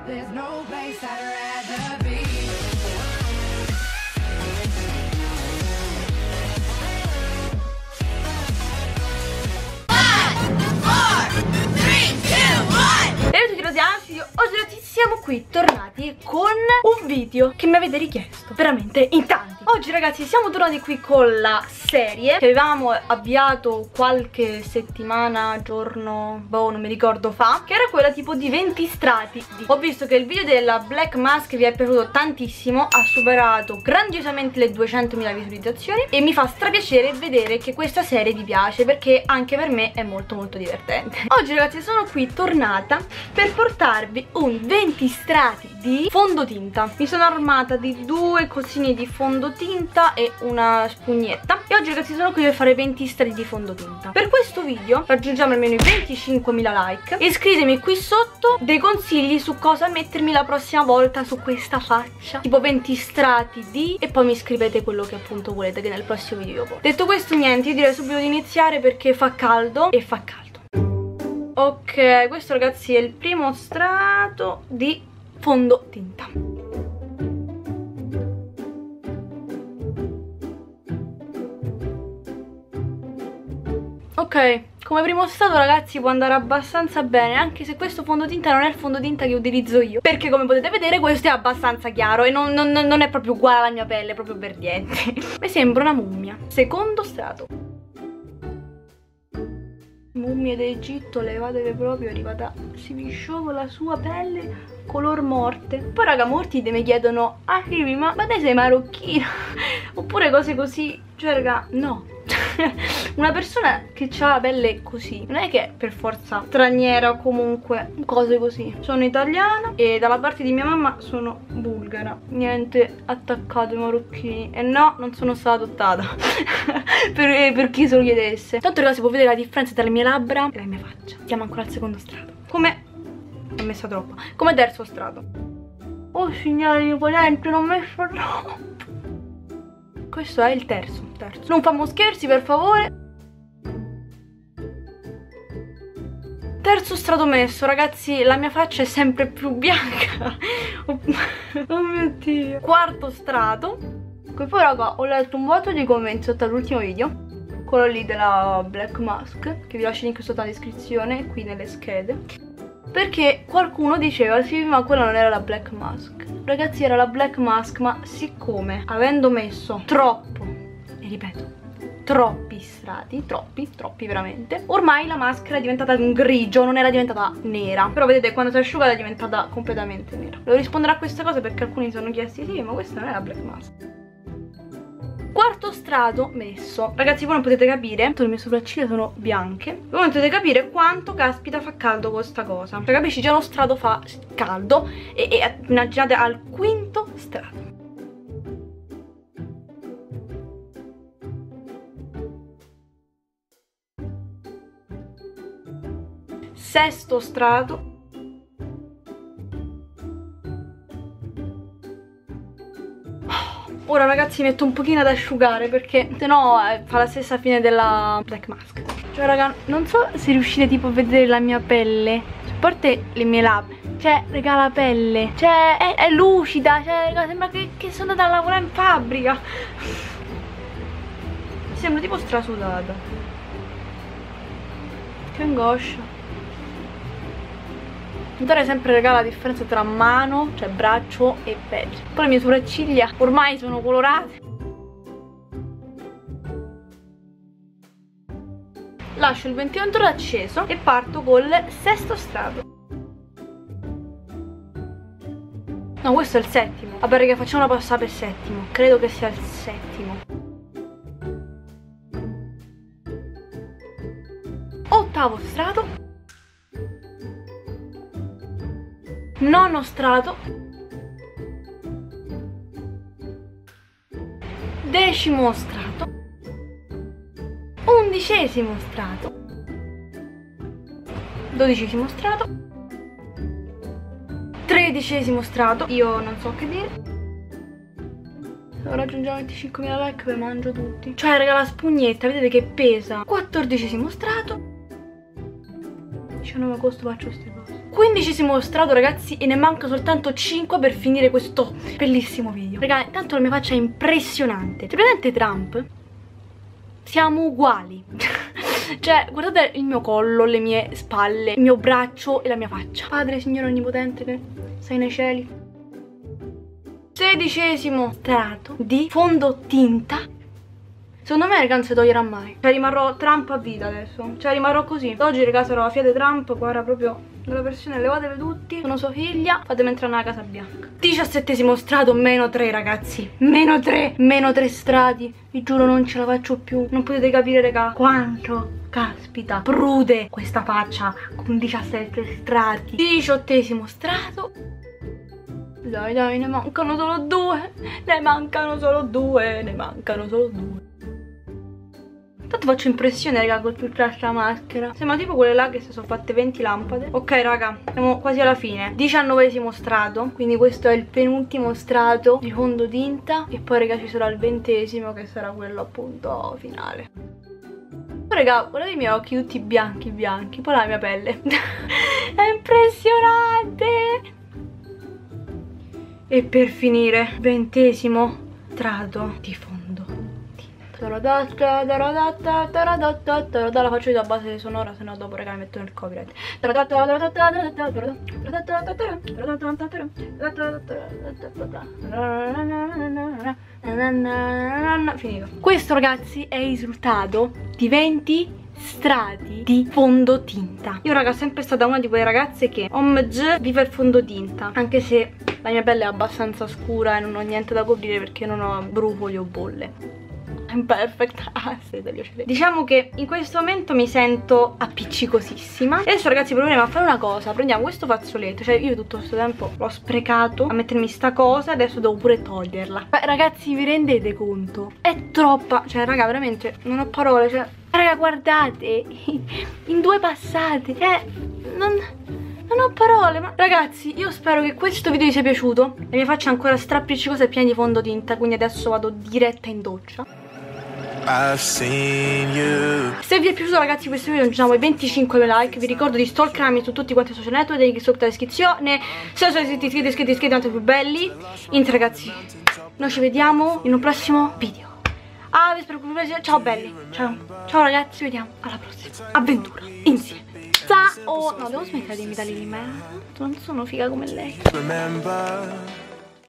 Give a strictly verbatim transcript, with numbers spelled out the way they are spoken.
There's no place I'd rather be. Oggi ragazzi siamo qui tornati con un video che mi avete richiesto veramente in tanti. Oggi ragazzi siamo tornati qui con la serie che avevamo avviato qualche settimana, giorno, boh, non mi ricordo fa, che era quella tipo di venti strati di... Ho visto che il video della Black Mask vi è piaciuto tantissimo, ha superato grandiosamente le duecentomila visualizzazioni e mi fa strapiacere vedere che questa serie vi piace, perché anche per me è molto molto divertente. Oggi ragazzi sono qui tornata per portarvi un venti strati di fondotinta. Mi sono armata di due cosine di fondotinta e una spugnetta e oggi ragazzi sono qui per fare venti strati di fondotinta. Per questo video raggiungiamo almeno i venticinquemila like. Iscrivetemi qui sotto dei consigli su cosa mettermi la prossima volta su questa faccia, tipo venti strati di, e poi mi scrivete quello che appunto volete che nel prossimo video io porto. Detto questo niente, io direi subito di iniziare perché fa caldo e fa caldo. Ok, questo ragazzi è il primo strato di fondotinta. Ok, come primo strato ragazzi può andare abbastanza bene, anche se questo fondotinta non è il fondotinta che utilizzo io, perché come potete vedere questo è abbastanza chiaro e non, non, non è proprio uguale alla mia pelle, è proprio verdiente. Mi sembra una mummia. Secondo strato. Mummie d'Egitto, levatevi proprio, è arrivata, si visciova la sua pelle color morte. Poi raga, molti mi chiedono, ah Kimi, ma, ma te sei marocchina? Oppure cose così, cioè raga, no. Una persona che ha la pelle così non è che è per forza straniera o comunque cose così. Sono italiana e dalla parte di mia mamma sono bulgara. Niente attaccato ai marocchini. E no, non sono stata adottata. per, per chi se lo chiedesse. Tanto ragazzi, può vedere la differenza tra le mie labbra e la mia faccia. Siamo ancora al secondo strato. Come... ho messa troppo. Come terzo strato. Oh signore di potente, non ho messo troppo. Questo è il terzo, terzo. Non famo scherzi per favore. Terzo strato messo, ragazzi, la mia faccia è sempre più bianca. Oh mio Dio. Quarto strato. Poi raga, ho letto un botto di commenti sotto all'ultimo video, quello lì della Black Mask, che vi lascio il link sotto la descrizione, qui nelle schede, perché qualcuno diceva sì ma quella non era la Black Mask. Ragazzi era la Black Mask, ma siccome avendo messo troppo, e ripeto troppi strati, troppi, troppi veramente, ormai la maschera è diventata un grigio, non era diventata nera. Però vedete quando si è asciugata è diventata completamente nera. Devo rispondere a questa cosa perché alcuni si sono chiesti sì ma questa non è la Black Mask. Quarto strato messo. Ragazzi voi non potete capire, le mie sopracciglia sono bianche, voi non potete capire quanto caspita fa caldo questa cosa. Cioè capisci, già uno strato fa caldo e, e immaginate al quinto strato. Sesto strato. Ora ragazzi metto un pochino ad asciugare perché sennò eh, fa la stessa fine della Black Mask. Cioè raga, non so se riuscite tipo a vedere la mia pelle, cioè, a parte le mie labbra, cioè raga la pelle, cioè è, è lucida, cioè raga, sembra che, che sono andata a lavorare in fabbrica. Mi sembra tipo strasudata. Che angoscia. Notare sempre raga la differenza tra mano, cioè braccio e pelle. Poi le mie sopracciglia ormai sono colorate. Lascio il ventilatore acceso e parto col sesto strato. No, questo è il settimo. Vabbè raga, facciamo una passata per settimo. Credo che sia il settimo. Ottavo strato. Nono strato. Decimo strato. Undicesimo strato. Dodicesimo strato. Tredicesimo strato. Io non so che dire. Se raggiungiamo venticinquemila like vi mangio tutti. Cioè raga, la spugnetta vedete che pesa. Quattordicesimo strato. diciannove agosto faccio queste cose. quindicesimo strato ragazzi e ne manca soltanto cinque per finire questo bellissimo video. Raga, intanto la mia faccia è impressionante. C'è presente Trump? Siamo uguali. Cioè, guardate il mio collo, le mie spalle, il mio braccio e la mia faccia. Padre, Signore Onnipotente che sei nei cieli. Sedicesimo strato di fondotinta. Secondo me raga non si toglierà mai. Cioè rimarrò Trump a vita adesso. Cioè rimarrò così. Oggi raga sarò la figlia di Trump. Guarda proprio nella versione levatele tutti. Sono sua figlia. Fatemi entrare nella Casa Bianca. Diciassettesimo strato, meno tre ragazzi. Meno tre. Meno tre strati. Vi giuro non ce la faccio più. Non potete capire raga quanto caspita prude questa faccia con diciassette strati. Diciottesimo strato. Dai dai, ne mancano solo due. Ne mancano solo due. Ne mancano solo due. Tanto faccio impressione raga con tutta questa maschera. Sembra tipo quelle là che si sono fatte venti lampade. Ok raga, siamo quasi alla fine. Diciannovesimo strato. Quindi questo è il penultimo strato di fondotinta. E poi raga ci sarà il ventesimo che sarà quello appunto finale. Raga, guardate i miei occhi tutti bianchi bianchi. Poi la mia pelle è impressionante. E per finire, ventesimo strato di fondotinta. La faccio io da base sonora, se no dopo raga mi mettono il copyright. Finito. Questo ragazzi è il risultato di venti strati di fondotinta. Io raga sono sempre stata una di quelle ragazze che omg vive il fondotinta, anche se la mia pelle è abbastanza scura e non ho niente da coprire perché non ho brufoli o bolle. Perfect. Ah, diciamo che in questo momento mi sento appiccicosissima. E adesso ragazzi proveremo a fare una cosa. Prendiamo questo fazzoletto. Cioè io tutto questo tempo l'ho sprecato a mettermi sta cosa. Adesso devo pure toglierla. Beh ragazzi vi rendete conto? È troppa. Cioè raga veramente non ho parole. Cioè raga guardate in due passate. Cioè non... non ho parole, ma ragazzi io spero che questo video vi sia piaciuto. La mia faccia è ancora strappiccicosa e piena di fondotinta, quindi adesso vado diretta in doccia. I've seen you. Se vi è piaciuto ragazzi questo video aggiungiamo i venticinquemila like. Vi ricordo di stalkerarmi su tutti quanti i social network, link sotto la descrizione. Se non siete iscritti, iscritti, iscritti, iscritti, tanto più belli. Int ragazzi, noi ci vediamo in un prossimo video. Ah, vi spero che vi piaccia. Ciao belli. Ciao. Ciao ragazzi, ci vediamo alla prossima avventura insieme. Ciao. No, devo smettere di imitare lì, ma non sono figa come lei. Remember